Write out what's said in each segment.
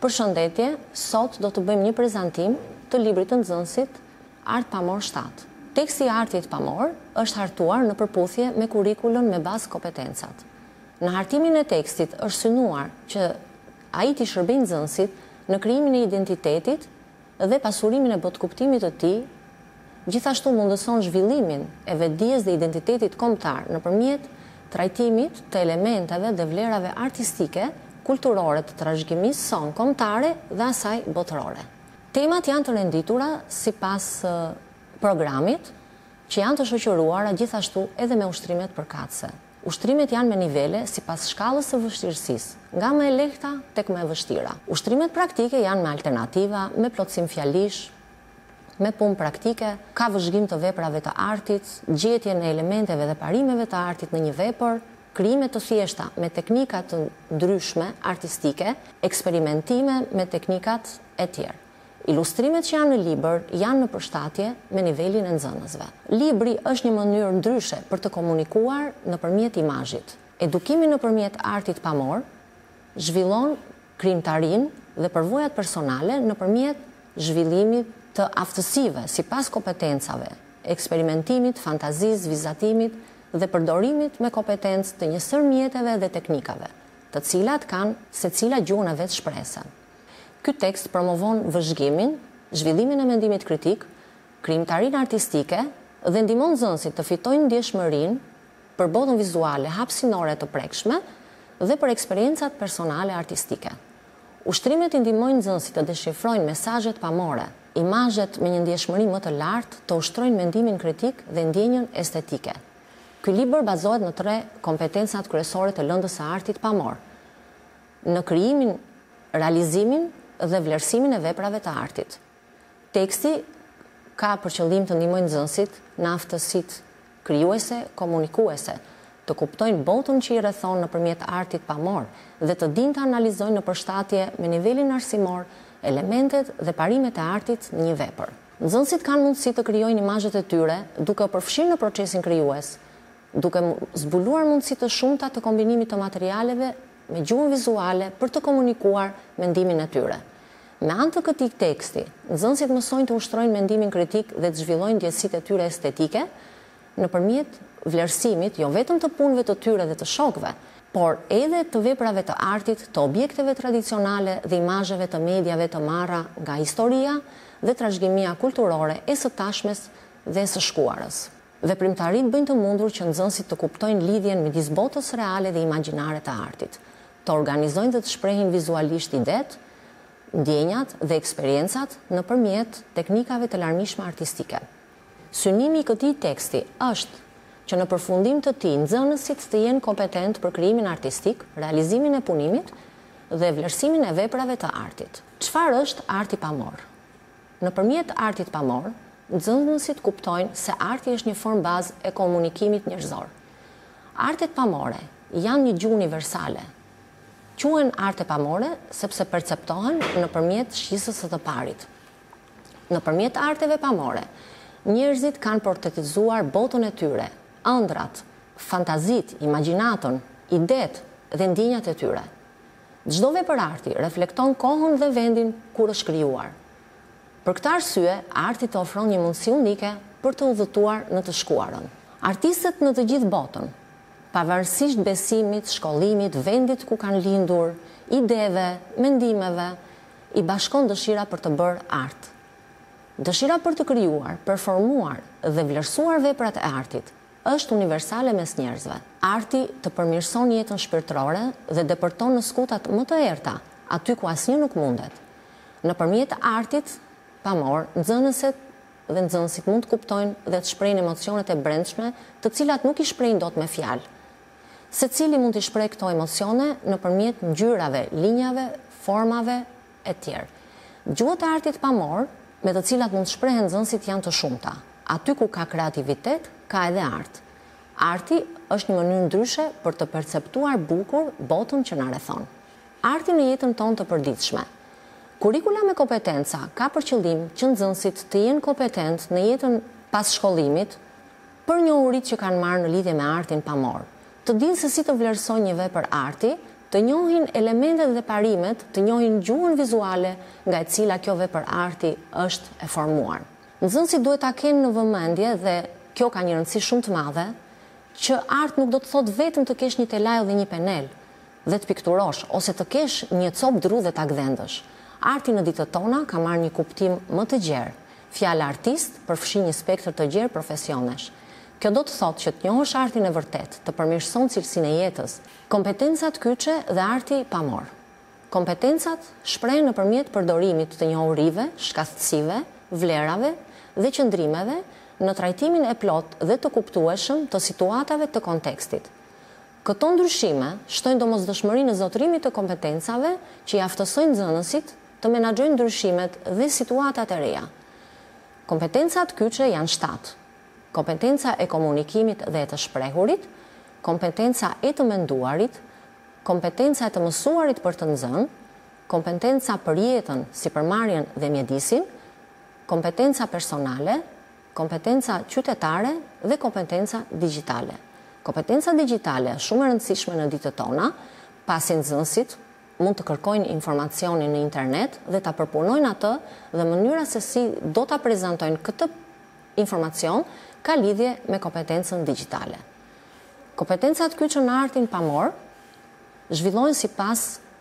Përshëndetje, sot do të bëjmë një prezantim të librit të nxënësit Art Pamor 7. Teksti i Artit Pamor është hartuar në përputhje me kurrikulën me bazë kompetencat. Në hartimin e tekstit është synuar që ai t'i shërbejë nxënësit në krijimin e identitetit dhe pasurimin e botkuptimit të tij, gjithashtu mundëson zhvillimin e vetdijes dhe identitetit kombëtar nëpërmjet trajtimit të elementeve dhe vlerave artistike, kulturore të trashëgimisë son kombëtare dhe asaj botërore. Temat janë të renditura sipas programit, që janë të shoqëruara gjithashtu edhe me ushtrimet përkatëse. Ushtrimet janë me nivele sipas shkallës së vështirësisë, nga më e lehta tek më e vështira. Ushtrimet praktike janë me alternativa, me plotësim fjalish, me punë praktike, ka vëzhgim të veprave të artit, gjetje në elementeve dhe parimeve të artit në një vepër, krijime të thjeshta me teknika të ndryshme artistike, eksperimentime me teknikat e tjerë. Ilustrimet që janë në libër janë në përshtatje me nivelin e nxënësve. Libri është një mënyrë ndryshe për të komunikuar nëpërmjet imazhit. Edukimi nëpërmjet artit pamor zhvillon krijimtarinë dhe përvojat personale nëpërmjet zhvillimit të aftësive sipas kompetencave, eksperimentimit, fantazisë, vizatimit dhe përdorimit me kompetencë të një sër mjeteve dhe teknikave, të cilat kanë secila gjuhën e vet shprehëse. Ky tekst promovon vëzhgimin, zhvillimin e mendimit kritik, krijimtarinë artistike dhe ndihmon nxënësit të fitojnë ndjeshmërinë për botën vizuale hapësinore të prekshme dhe për eksperiencat personale artistike. Ushtrimet i ndihmojnë nxënësit të deshifrojnë mesazhet pamore, imazhet me një ndjeshmëri më të lartë, të ushtrojnë mendimin kritik dhe ndjenjën estetike. Ky libër bazohet në 3 kompetencat kryesore të lëndës së artit pamor: në krijimin, realizimin dhe vlerësimin e veprave të artit. Teksti ka për qëllim të ndihmojë nxënësit në aftësitë krijuese, komunikuese, të kuptojnë botën që i rrethon nëpërmjet artit pamor dhe të dinë të analizojnë në përshtatje me nivelin arsimor elementet dhe parimet e artit në një vepër. Nxënësit kanë mundësi të krijojnë imazhet e tyre duke u përfshirë në procesin krijues, duke zbuluar mundësi të shumta të kombinimit të materialeve me gjuhën vizuale për të komunikuar mendimin e tyre. Me anë të këtij teksti, nxënësit mësojnë të ushtrojnë mendimin kritik dhe të zhvillojnë ndjesitë e tyre estetike nëpërmjet vlerësimit jo vetëm të punëve të tyre dhe të shokëve, por edhe të veprave të artit, të objekteve tradicionale dhe imazheve të mediave të marra nga historia dhe trashëgimia kulturore e së tashmes dhe së shkuarës. Veprimtaritë bëjnë të mundur që nxënësit të kuptojnë lidhjen midis botës reale dhe imagjinare të artit, të organizojnë dhe të shprehin vizualisht idetë, ndjenjat dhe eksperiencat nëpërmjet teknikave të larmishme artistike. Synimi i këtij teksti është që në përfundim të tij nxënësit të jenë kompetent për krijimin artistik, realizimin e punimit dhe vlerësimin e veprave të artit. Çfarë është arti pamor? Nëpërmjet artit pamor, nxënësit kuptojnë se arti është një formë bazë e komunikimit njerëzor. Artet pamore janë një gjuhë universale. Quhen arte pamore sepse perceptohen nëpërmjet shqisës së të parit. Nëpërmjet arteve pamore, njerëzit kanë portretizuar botën e tyre, ëndrat, fantazitë, imagjinatën, idetë dhe ndjenjat e tyre. Çdo vepër arti reflekton kohën dhe vendin kur është krijuar. Për këtë arsye, arti të ofron një mundësi unike për të udhëtuar në të shkuarën. Artistët në të gjithë botën, pavarësisht besimit, shkollimit, vendit ku kanë lindur, ideve, mendimeve, i bashkon dëshira për të bërë art. Dëshira për të krijuar, performuar dhe vlerësuar veprat e artit është universale mes njerëzve. Arti të përmirëson jetën shpirtërore dhe depërton në skutat më të errta, aty ku asnjë nuk mundet. Nëpërmjet artit pamor, nxënësit dhe nxënësit mund të kuptojnë dhe të shprehin emocionet e brendshme, të cilat nuk i shprehin dot me fjalë. Secili mund të shprehë këto emocione nëpërmjet ngjyrave, linjave, formave e tjerë. Gjuhët e artit pamor, me të cilat mund të shprehen nxënësit janë të shumta. Aty ku ka kreativitet, ka edhe art. Arti është një mënyrë ndryshe për të perceptuar bukur botën që na rrethon. Arti në jetën tonë të përditshme. Kurrikula me kompetenca ka për qëllim që nxënësit të jenë kompetent në jetën pas shkollimit për njohuritë që kanë marrë në lidhje me artin pamor. Të dinë se si të vlerësojnë një vepër arti, të të njohin elementet dhe parimet, të njohin gjuhën vizuale nga e cila kjo vepër arti është e formuar. Nxënësit duhet ta kenë në vëmendje, dhe kjo ka një rëndësi shumë të madhe, që art nuk do të thotë vetëm të kesh një telaj dhe një penel dhe të pikturosh, ose të kesh një copë dru dhe ta gdhendësh. Arti në ditët tona ka marrë një kuptim më të gjerë. Fjala artist përfshin një spektër të gjerë profesionesh. Kjo do të thotë që të njohësh artin e vërtet, të përmirëson cilësinë e jetës, kompetencat kyçe dhe arti pamor. Kompetencat shprehen nëpërmjet përdorimit të njohurive, shkatësive, vlerave dhe qëndrimeve në trajtimin e plot dhe të kuptueshëm të situatave të kontekstit. Këto ndryshime shtojnë domosdoshmërinë në zotërimit të kompetencave që i aftësojnë nxënësit të menaxhojnë ndryshimet dhe situatat e reja. Kompetencat kyçe janë 7. Kompetenca e komunikimit dhe e të shprehurit, kompetenca e të menduarit, kompetenca e të mësuarit për të nxënë, kompetenca për jetën, sipërmarrjen dhe mjedisin, kompetenca personale, kompetenca qytetare dhe kompetenca digjitale. Kompetenca digjitale është shumë e rëndësishme në ditët tona, pasi nxënësit mund të kërkojnë informacionin në internet dhe ta përpunojnë atë, dhe mënyra se si do ta prezantojnë këtë informacion ka lidhje me kompetencën digjitale. Kompetencat kyçe në artin pamor zhvillohen sipas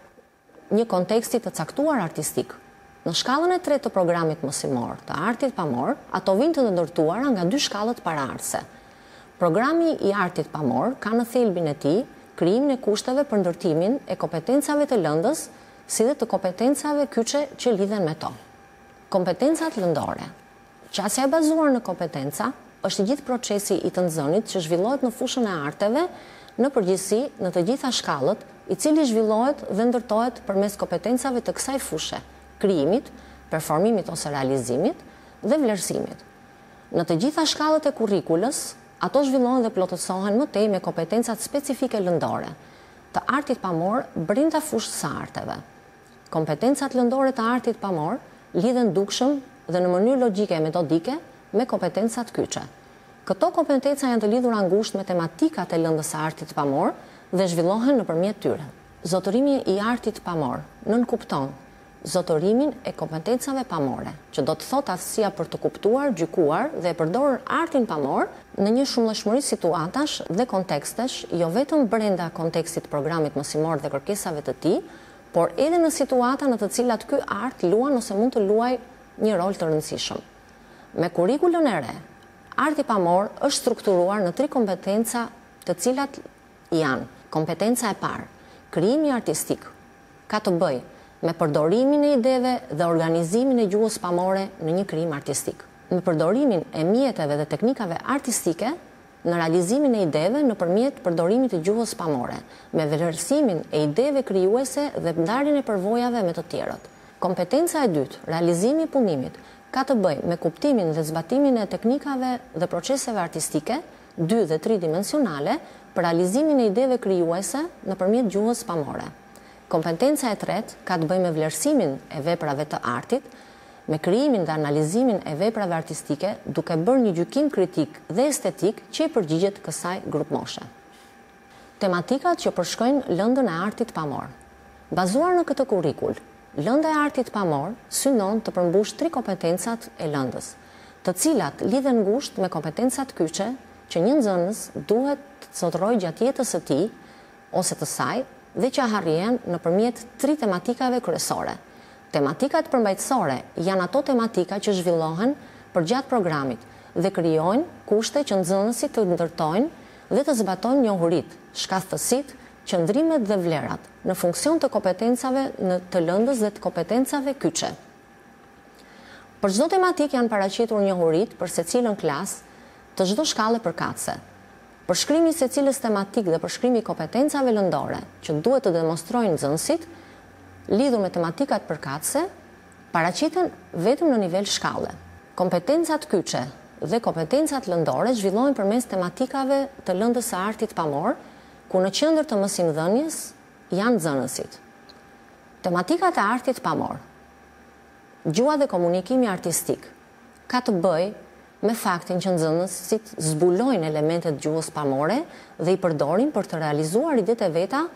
një konteksti të caktuar artistik. Në shkallën e 3 të programit mësimor të artit pamor, ato vijnë të ndërtuara nga 2 shkallët paraardhëse. Programi i artit pamor ka në thelbin e tij krijimin e kushteve për ndërtimin e kompetencave të lëndës, si dhe të kompetencave kyçe që lidhen me to. Kompetencat lëndore. Qasja e bazuar në kompetenca është gjithë procesi i të nxënit që zhvillohet në fushën e arteve në përgjithësi në të gjitha shkallët, i cili zhvillohet dhe ndërtohet përmes kompetencave të kësaj fushe, krijimit, performimit ose realizimit dhe vlerësimit. Në të gjitha shkallët e kurrikulës, ato zhvillohen dhe plotësohen më tej me kompetencat specifike lëndore të artit pamor brenda fushës së arteve. Kompetencat lëndore të artit pamor lidhen dukshëm dhe në mënyrë logjike e metodike me kompetencat kyçe. Këto kompetenca janë të lidhura ngushtë me tematikat e lëndës së artit pamor dhe zhvillohen nëpërmjet tyre. Zotërimi i artit pamor nënkupton zotërimin e kompetencave pamore, që do të thotë aftësia për të kuptuar, gjykuar dhe përdorur artin pamor në një shumëllëshmëri situatash dhe kontekstesh, jo vetëm brenda kontekstit programit mësimor dhe kërkesave të tij, por edhe në situata në të cilat ky art luan ose mund të luajë një rol të rëndësishëm. Me kurrikulën e re, arti pamor është strukturuar në 3 kompetenca, të cilat janë: kompetenca e parë, krijimi artistik, ka të bëjë me përdorimin e ideve dhe organizimin e gjuhës pamore në një krijim artistik, me përdorimin e mjeteve dhe teknikave artistike në realizimin e ideve nëpërmjet përdorimit të gjuhës pamore, me vlerësimin e ideve krijuese dhe ndarjen e përvojave me të tjerët. Kompetenca e dytë, realizimi i punimit, ka të bëjë me kuptimin dhe zbatimin e teknikave dhe proceseve artistike, 2 dhe 3 dimensionale, për realizimin e ideve krijuese nëpërmjet gjuhës pamore. Kompetenca e tretë ka të bëjë me vlerësimin e veprave të artit, me krijimin dhe analizimin e veprave artistike, duke bërë një gjykim kritik dhe estetik që i përgjigjet kësaj grupmoshe. Tematikat që përshkojnë lëndën e artit pamor. Bazuar në këtë kurrikull, lënda e artit pamor synon të përmbush 3 kompetencat e lëndës, të cilat lidhen ngushtë me kompetencat kyçe që një nxënës duhet të zotërojë gjatë jetës së tij ose të saj dhe që arrijën nëpërmjet 3 tematikave kryesore. Tematikat përmbajtësore janë ato tematika që zhvillohen përgjatë programit dhe krijojnë kushte që nxënësit të ndërtojnë dhe të zbatojnë njohuritë, shkathtësitë, qëndrimet dhe vlerat në funksion të kompetencave të lëndës dhe të kompetencave kyçe. Për çdo tematik janë paraqitur njohuritë për secilën klasë të çdo shkallë përkatëse. Përshkrimi i secilës tematik dhe përshkrimi i kompetencave lëndore që duhet të demonstrojnë nxënësit lidhur me tematikat përkatëse paraqiten vetëm në nivel shkalle. Kompetencat kyçe dhe kompetencat lëndore zhvillohen përmes tematikave të lëndës së artit pamor, ku në qendër të mësimdhënies janë nxënësit. Tematikat e artit pamor. Gjuha dhe komunikimi artistik ka të bëjë me faktin që nxënësit zbulojnë elementet gjuhës pamore dhe i përdorin për të realizuar idetë e veta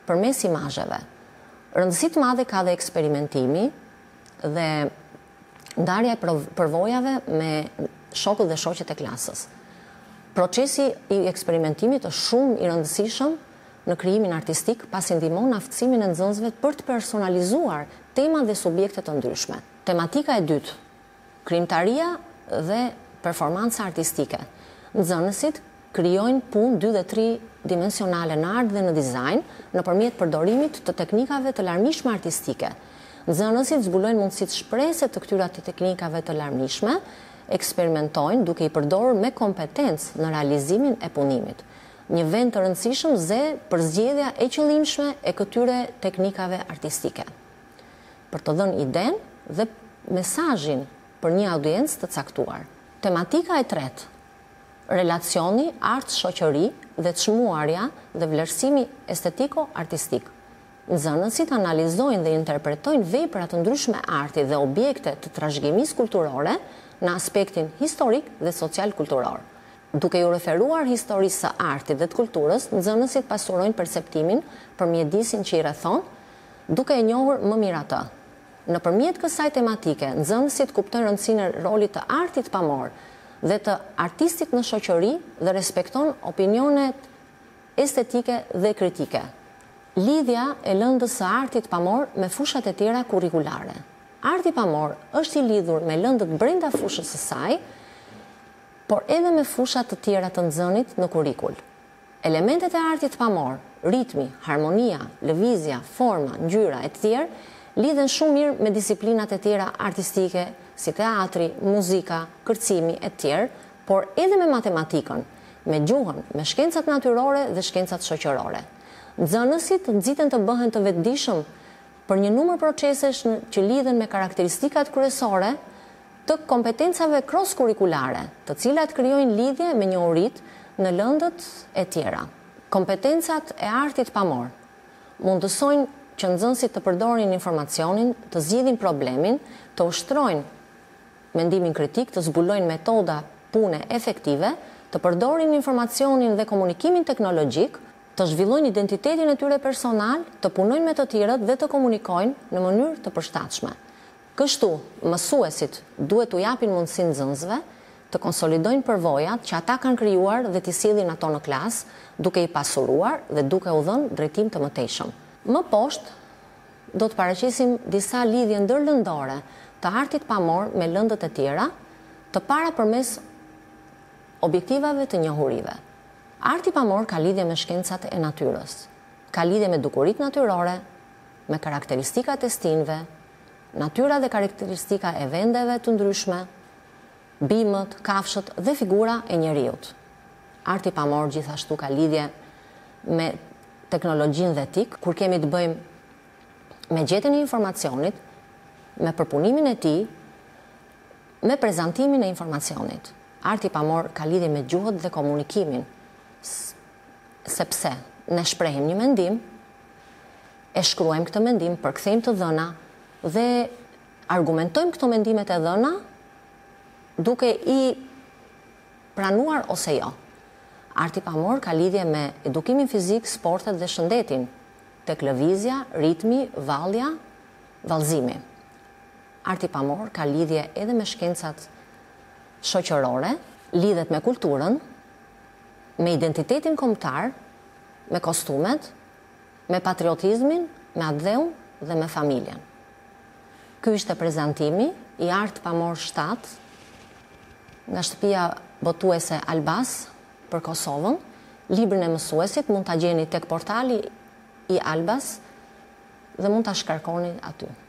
përmes imazheve. Rëndësi të madhe ka dhe eksperimentimi dhe ndarja e përvojave me shokët dhe shoqet e klasës. Procesi i eksperimentimit është shumë i rëndësishëm në krijimin artistik, pasi ndihmon aftësimin e nxënësve për të personalizuar tema dhe subjekte të ndryshme. Tematika e dytë, krijimtaria dhe performanca artistike. Nxënësit krijojnë punë 2 dhe 3 dimensionale në art dhe në dizajn nëpërmjet përdorimit të teknikave të larmishme artistike. Nxënësit zbulojnë mundësitë shprehëse të këtyre teknikave të larmishme, eksperimentojnë duke i përdorur me kompetencë në realizimin e punimit. Një vend të rëndësishëm për zgjedhja e qëllimshme e këtyre teknikave artistike. Për të dhënë idenë dhe mesazhin për një audiencë të caktuar. Tematika e tretë, relacioni art-shoqëri dhe çmuarja dhe vlerësimi estetiko-artistik. Nxënësit analizojnë dhe interpretojnë vepra të ndryshme arti dhe objekte të trashëgimisë kulturore në aspektin historik dhe social-kulturor. Duke ju referuar historisë së artit dhe të kulturës, nxënësit pasurojnë perceptimin për mjedisin që i rrethon, duke e njohur më mirë atë. Nëpërmjet kësaj tematike, nxënësit kuptojnë rëndësinë e rolit të artit pamor dhe të artistit në shoqëri dhe respekton opinionet estetike dhe kritike. Lidhja e lëndës së artit pamor me fushat e tjera kurrikulare. Arti pamor është i lidhur me lëndët brenda fushës së saj, por edhe me fushat të tjera të nxënit në kurrikul. Elementet e artit pamor, ritmi, harmonia, lëvizja, forma, ngjyra e tjerë, lidhen shumë mirë me disiplinat e tjera artistike, si teatri, muzika, kërcimi e tjerë, por edhe me matematikën, me gjuhën, me shkencat natyrore dhe shkencat shoqërore. Nxënësit nxiten të bëhen të vetëdijshëm për një numër procesesh që lidhen me karakteristikat kryesore të kompetencave cross-kurrikulare, të cilat krijojnë lidhje me njohurit në lëndët e tjera. Kompetencat e artit pamor mundësojnë që nxënësit të përdorin informacionin, të zgjidhin problemin, të ushtrojnë mendimin kritik, të zbulojnë metoda pune efektive, të përdorin informacionin dhe komunikimin teknologjik, të zhvillojnë identitetin e tyre personal, të punojnë me të tjerët dhe të komunikojnë në mënyrë të përshtatshme. Kështu, mësuesit duhet t'u japin mundësinë nxënësve të konsolidojnë përvojat që ata kanë krijuar dhe t'i sillin ato në klasë, duke i pasuruar dhe duke u dhënë drejtim të mëtejshëm. Më poshtë, do të paraqesim disa lidhje ndërlëndore të artit pamor me lëndët e tjera, të para përmes objektivave të njohurive. Arti pamor ka lidhje me shkencat e natyrës, ka lidhje me dukurit natyrore, me karakteristikat e stinëve, natyra dhe karakteristika e vendeve të ndryshme, bimët, kafshët dhe figura e njeriut. Arti pamor gjithashtu ka lidhje me teknologjinë dhe etik, kur kemi të bëjmë me gjetjen e informacionit, me përpunimin e tij, me prezantimin e informacionit. Arti pamor ka lidhje me gjuhët dhe komunikimin, sepse ne shprehim një mendim, e shkruajmë këtë mendim, përkthejmë të dhëna dhe argumentojmë këto mendimet e dhëna duke i pranuar ose jo. Arti pamor ka lidhje me edukimin fizik, sportet dhe shëndetin, tek lëvizja, ritmi, vallja, vallëzimi. Arti pamor ka lidhje edhe me shkencat shoqërore, lidhet me kulturën, me identitetin kombëtar, me kostumet, me patriotizmin, me atdheun dhe me familjen. Ky ishte prezantimi i Art Pamor 7 nga shtëpia botuese Albas për Kosovën. Librin e mësuesit mund ta gjeni tek portali i Albas dhe mund ta shkarkoni aty.